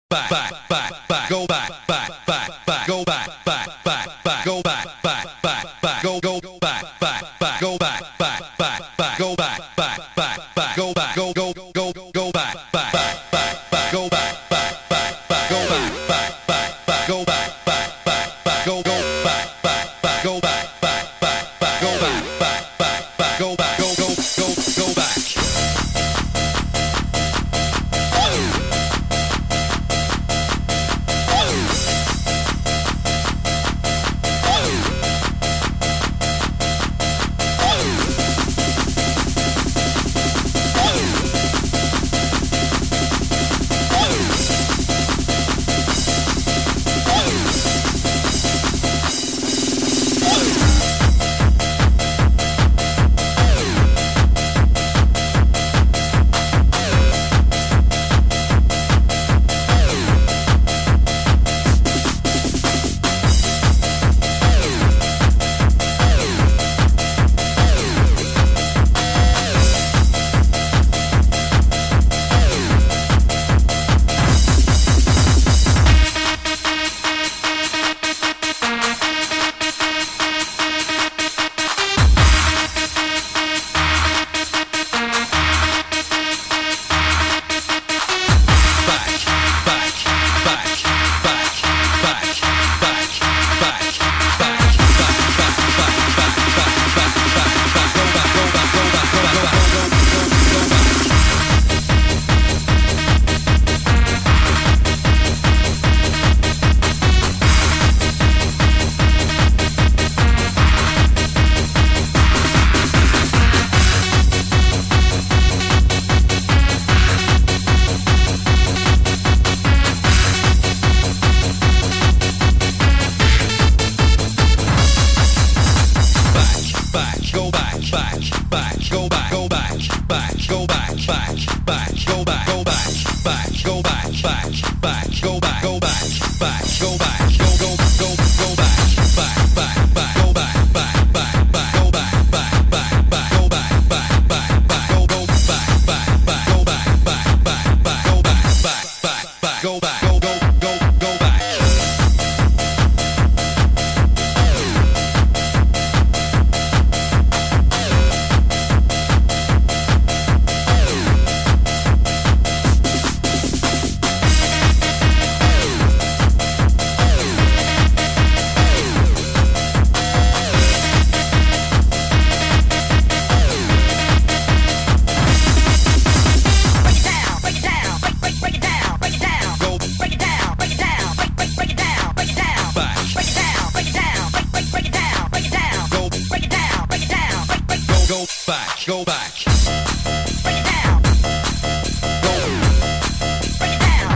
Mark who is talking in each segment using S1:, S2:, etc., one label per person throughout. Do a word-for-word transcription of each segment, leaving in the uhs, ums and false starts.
S1: back, back, back, back, go back, back, back, back, go back, back, back, back, go back, back, back, back, go go back, back, back, go back, back, back, back, go back, back, back, back, go back, go go go go back, back, back, back, back, go back, back, back, back, go back, back, back, back, go back, back, back, back, go go back, back, back, go back, back, back, back, go back, back, back, back, go back, go go go go back. Go back. Break it down. Go. Break it down.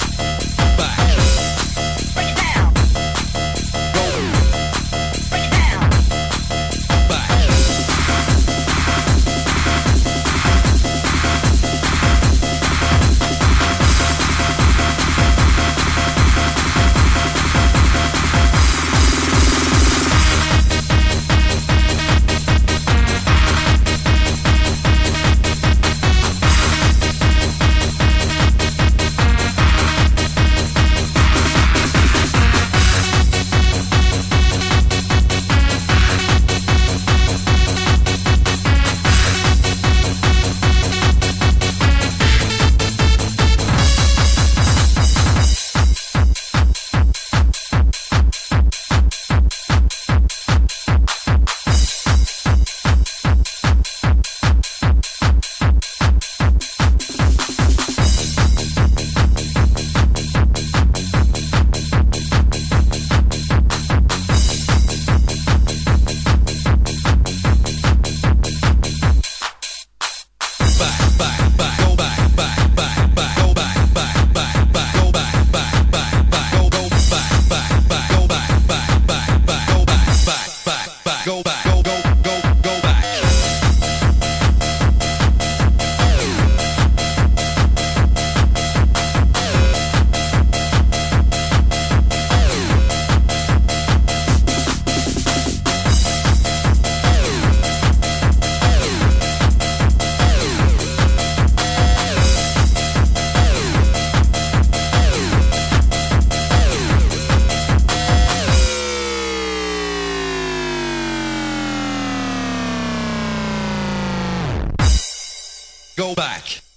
S1: Back. Break it down. Go. Break it down. Back. go back.